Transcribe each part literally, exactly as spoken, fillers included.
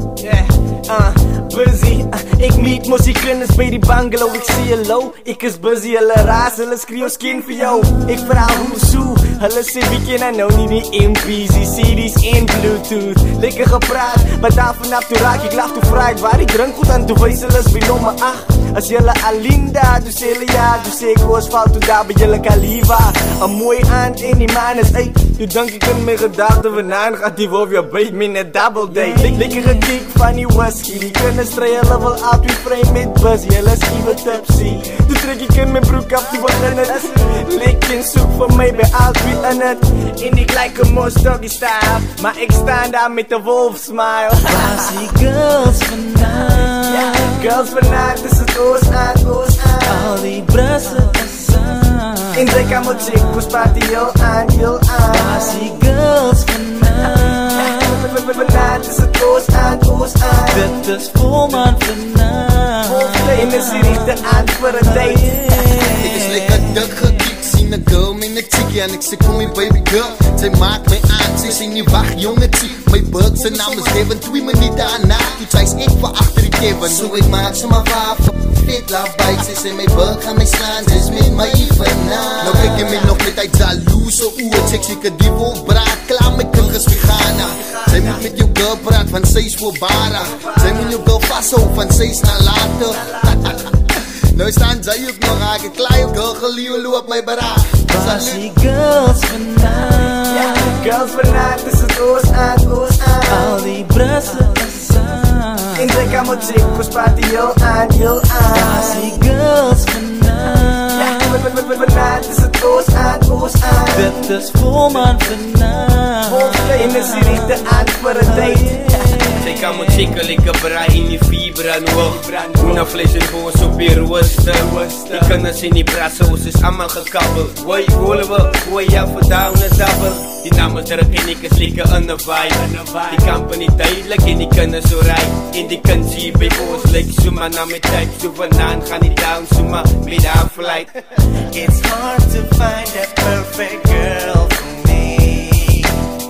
Yeah, uh, busy uh, Ek meet mos die kinders by die bungalow. Ek sê hello, ek is busy. Hulle raas, hulle skree ons ken vir jou. Ek vraag hoe so, hulle sê wie ken nou nie die M P's, die C D's en Bluetooth. Lekker gepraat, maar daar vanaf toe raak ek lach toe vraag ek waar die drink goed aan toe wees hulle is by nommer acht. As jylle Alinda, toe sê hulle ja, toe sê ek oos val toe daar by jylle Kaliva. Een mooi aand en die man is uit. Toe denk ek in my gedachte vanaan gaat die wolf jou byt met een double date. Lekker gekiek van die whisky, die kinders stry hulle wil altyd vry met bus. Jylle is even tipsy. Toe trek ek in my broek af, toe begin het lek en soek vir my by altyd in het. En ek like een mos doggy style, maar ek staan daar met een wolf smile. Waar is die girls vanavond? Ja, girls vanavond is het oos aan, oos aan. Al die brusse is aan. En sy kan moet check, ons party heel aan, heel aan. Waar is die girls vanavond? Vanavond is het oos aan, oos aan. Dit is volmaan vanavond. En is die richte aan voor een date. Ek is lekker dik gekiek, sien een girl met een chickie en ek sê kom my baby girl. Sy maak my aan, sy sê nie wacht jonge chie. My burg sy naam is Kevin, twee minute daarna toe chase ek vir achter die Kevin. So ek maak sy maar vaaf, vet love bite. Sy sê my burg gaan my slaan, sy is met my vanavond. Nou kyk jy my nog met uit jalouse oor, check sy ka die wolf braad, klaar my kilgers wie gaan. Sy moet met jou girl praat, van sy is voorbarig. Sy moet jou girl vasthou, van sy is nalatig. Nou staan sy ook nog, ek het klaar jou girl geleeuw loop my beraag. Waar is die girls vanavond? Ja, girls vanavond is het oos aan, oos aan. Al die brusse is aan. En sy kan moet check, ons party heel aan, heel aan. Waar is die girls vanavond? Ja, vanavond is het oos aan, oos aan. Dit is volmaan vanavond. En is die richte aan voor een date. Sy kan moet seker lekker braai en die vuur brand hoog. Hoena vlees en boos op die rooster. Die kinders en die brasse, ons is allemaal gekabbel. Woi, goole wil, gooi jou vandaan is dabbel. Die naam is druk en ek is lekker in the vibe. Die company duidelik en die kinders so rij. En die kind sê by ons lyk so maar na my tyd. So vanaan gaan die down, so maar met haar flight. It's hard to find that perfect girl for me.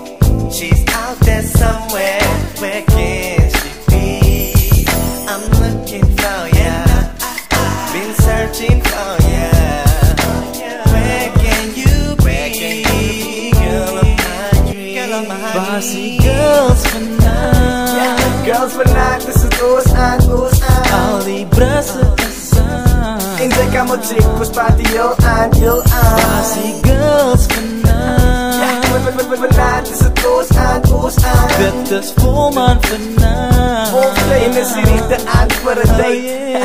She's out there somewhere, where can she be? I'm looking for ya, been searching for ya. Where can you be, girl of my dreams? Waar is die girls vanavond? Girls vanavond is het oos aan, oos aan. Al die brusse is aan. En sy kan moet check, ons party heel aan, heel aan. Waar is die girls vanavond? Vanavond is het oos aan, oos aan. Dit is volmaan vanavond. En is die richte aan voor een date.